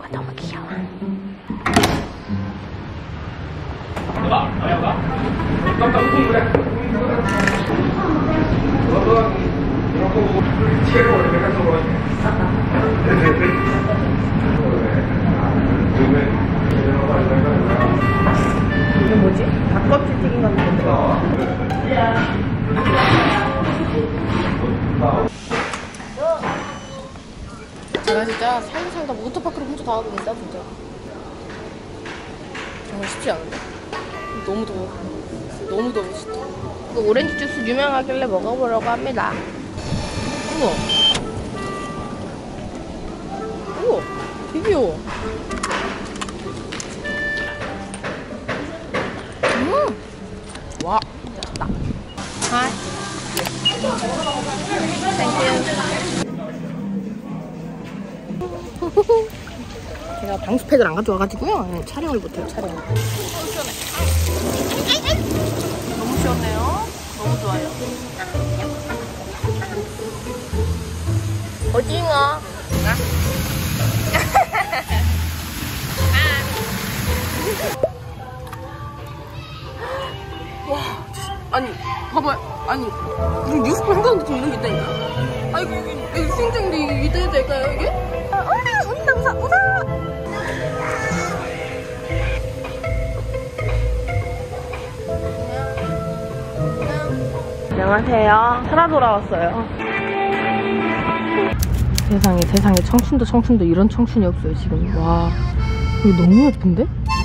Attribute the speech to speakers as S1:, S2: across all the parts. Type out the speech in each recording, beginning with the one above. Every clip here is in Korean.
S1: 너무 귀여워.
S2: 이게 뭐지? 닭껍질 튀김 같은 건데. 제가 진짜 살다 워터파크를 혼자 다 하고 있다 진짜. 정말 쉽지 않은데? 너무 더워. 너무 더워 진짜. 그 오렌지 주스 유명하길래 먹어보려고 합니다. 우와. 우와. 되게 귀여워. 와. 맛있다. 하이. 땡큐. 제가 방수팩을 안 가져와가지고요. 촬영을 못해요, 촬영을. 너무 시원해요. 너무 좋아요. 오징어. 와, 아니, 봐봐요. 아니, 무슨 뉴스페 한가운데 이런 게 있다니까? 아이고, 여기 수영장인데 이게 이따 될까요, 이게? 웃다, 웃어! 안녕하세요. 살아 돌아왔어요. 세상에 청춘도 이런 청춘이 없어요 지금. 와, 이거 너무 예쁜데?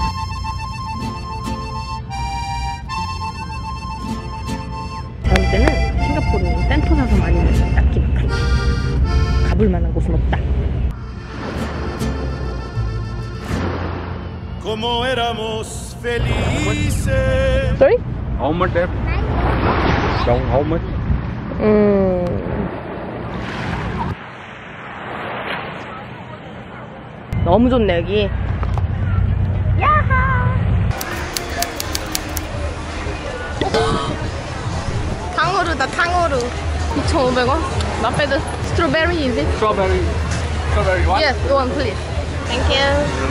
S2: 다음 때는 싱가포르는 센토사서 많이 먹어요. 딱히 막 그렇게 가볼 만한 곳은 없다.
S3: Como éramos felices.
S2: Sorry?
S4: How much there? Don't how much?
S2: 너무 좋네 여기. 야하. 탕후루다 탕후루. 2,500원. Not bad. Strawberry is it?
S4: Strawberry. Strawberry what?
S2: Yes, go on please. Thank you.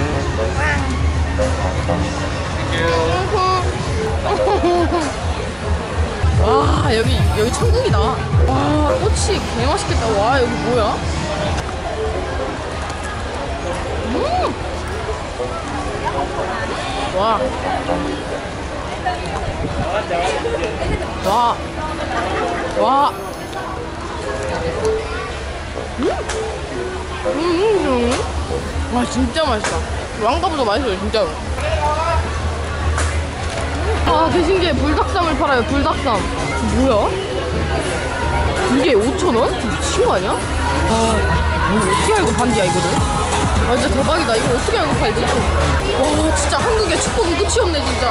S2: 와, 여기 천국이다. 와, 꼬치 개 맛있겠다. 와, 여기 뭐야? 와. 와. 와. 와, 진짜 맛있다. 왕가보다 맛있어요, 진짜로. 아, 개 신기해. 불닭쌈을 팔아요, 불닭쌈. 뭐야? 이게 5,000원? 미친 거 아니야? 아, 어떻게 알고 판디야, 이거를? 아, 진짜 대박이다. 이거 어떻게 알고 팔지? 와, 진짜 한국의 축복은 끝이 없네, 진짜.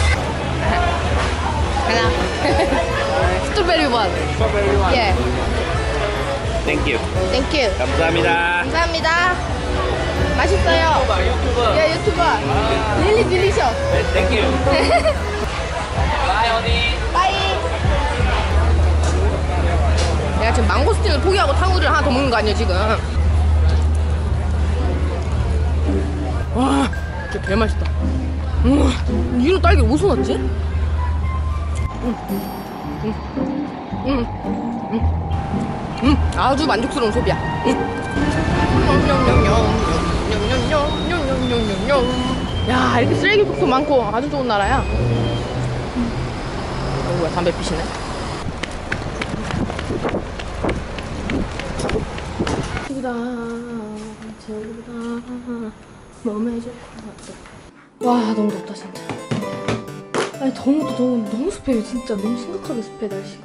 S2: 하나. 스트로베리 원.
S4: Strawberry one.
S2: 예.
S4: Thank you.
S2: 땡큐.
S4: 감사합니다.
S2: 감사합니다. 맛있어요.
S4: 유튜버.
S2: 예, 유튜버. 릴리 딜리셔.
S4: Thank you. Bye, 언니.
S2: 빠이. 내가 지금 망고스틴을 포기하고 탕후루를 하나 더 먹는 거 아니야 지금? 와, 진짜 개 맛있다. 이런 딸기 어디서 났지? 아주 만족스러운 소비야. 야, 이렇게 쓰레기국도 많고 아주 좋은 나라야. 뭐야, 담배 피시네. 저기다 몸에 좋고. 와, 너무 덥다 진짜. 아니, 너무 습해요 진짜. 너무 심각하게 습해 날씨가.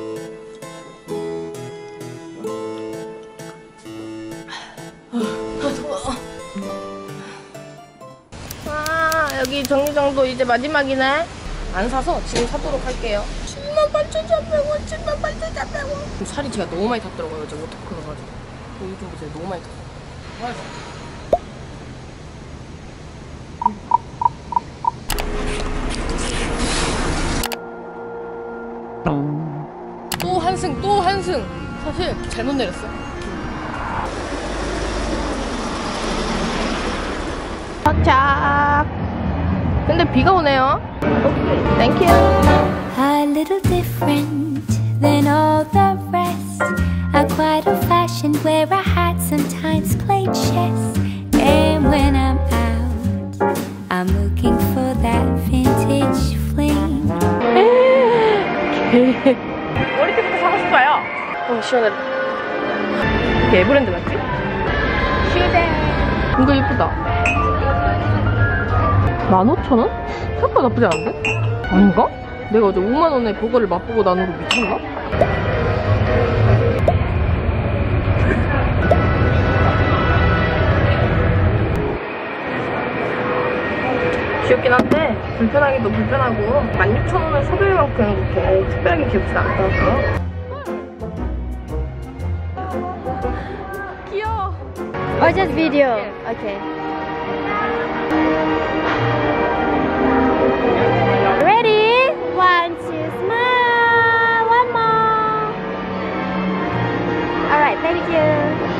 S2: 와, 여기 정류장도 이제 마지막이네. 안 사서 지금 사도록 할게요. 108,400원, 108,400원. 살이 제가 너무 많이 탔더라고요. 어제 워터파크 가가지고. 여기 좀 보세요. 너무 많이 탔어. 또 한승. 사실 잘못 내렸어. 도착. 근데 비가 오네요. 땡큐.
S1: A little different than all the rest. I'm quite old-fashioned where I had sometimes played chess. And when I'm out, I'm looking for that vintage fling.
S2: 머리띠부터 사고 싶어요. 시원해. 이게 에버랜드 맞지? 슈댕. 이거 예쁘다. 15,000원? 생각보다 나쁘지 않은데? 아닌가? 내가 어제 5만원에 버거를 맛보고 나누고 미쳤나? 귀엽긴 한데 불편하기도 불편하고 16,000원을 소비할 만큼 그렇게 특별하게 귀엽진 않더라고요. 귀여워.
S5: Or just video? Okay. Ready? 1, 2, smile. One more. Alright, thank you.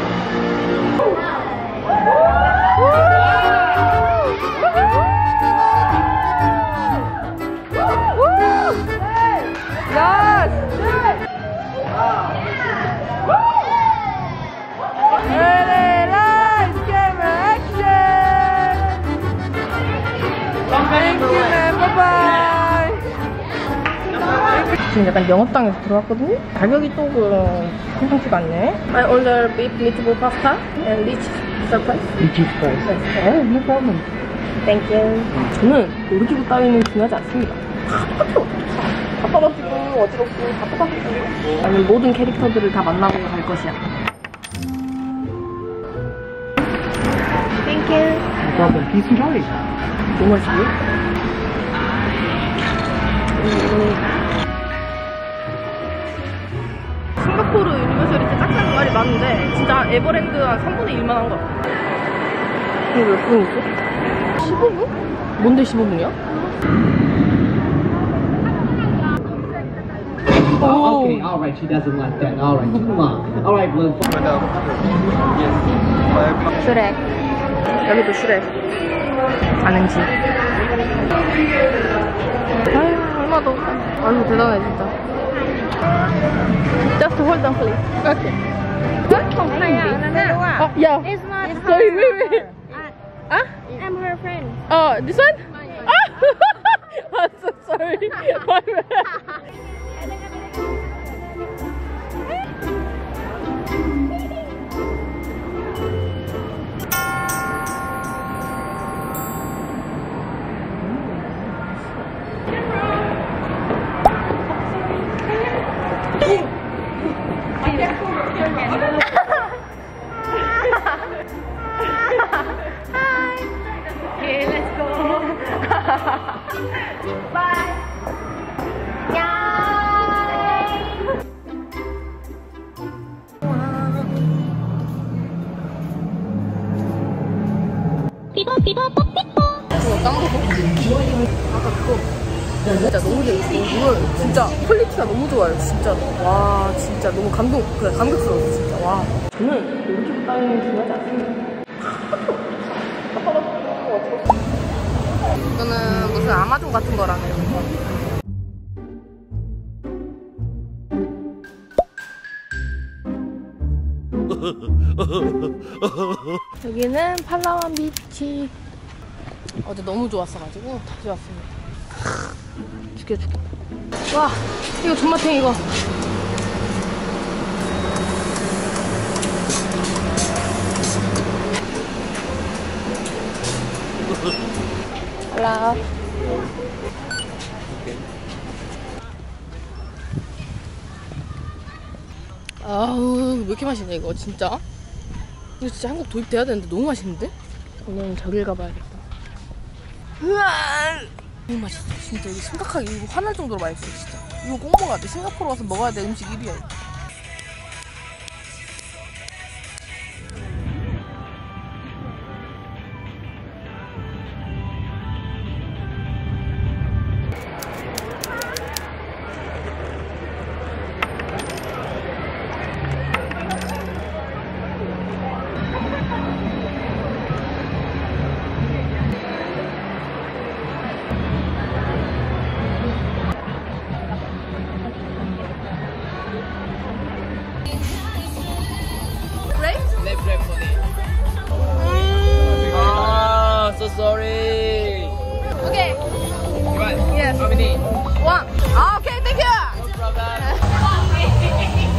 S2: 지금 약간 영업당에서 들어왔거든요? 가격이 조금 심상치가 않네. I order beef meatball pasta and rich surprise.
S4: Rich surprise.
S2: No problem. Thank you. 저는 요리기구 따위는 중요하지 않습니다. 다 똑같아요. 다 떨어지고 어지럽고 다 똑같고. 나는 모든 캐릭터들을 다 만나고 갈 것이야. Thank you.
S4: No problem. Please enjoy.
S2: 너무 맛있지? 싱가포르 유니버셜이 진짜 작다는 말이 많은데 진짜 에버랜드 한 3분의 1만 한 것 같아. 이거 몇 분이지? 15분? 뭔데 15분이야?
S6: Okay, alright, she doesn't like that. Alright, come on. Alright, Blue.
S2: 슈렉. 여기도 슈렉. 아는 집. 아유, 얼마도. 아유, 대단해, 진짜. Just hold on, please. Okay. Yeah.
S5: It's not her.
S2: Sorry, wait.
S5: I'm her friend.
S2: This one? I'm so sorry. My bad. Okay, let's go. Bye. 아까 그거 진짜 너무 재밌어. 이거 진짜 퀄리티가 너무 좋아요. 진짜 와 진짜 너무 감격스러웠어 진짜. 와 저는 요리기구 따위는 중요하지 않습니다. 이거는 무슨 아마존 같은 거라네요. 여기는 팔라완 비치. 어제 너무 좋았어가지고 다시 왔습니다. 죽여주고. 와 이거 존맛탱 이거. 할라. 아우 왜 이렇게 맛있냐 이거 진짜. 이거 진짜 한국 도입돼야 되는데 너무 맛있는데? 오늘은 저길 가봐야겠다. 으아 너무 맛있어 진짜. 이거 심각하게 이거 화날 정도로 맛있어 진짜. 이거 꼭 먹어야 돼. 싱가포르 와서 먹어야 될 음식 1위야 이거. 원. 아, 오케이, 땡큐.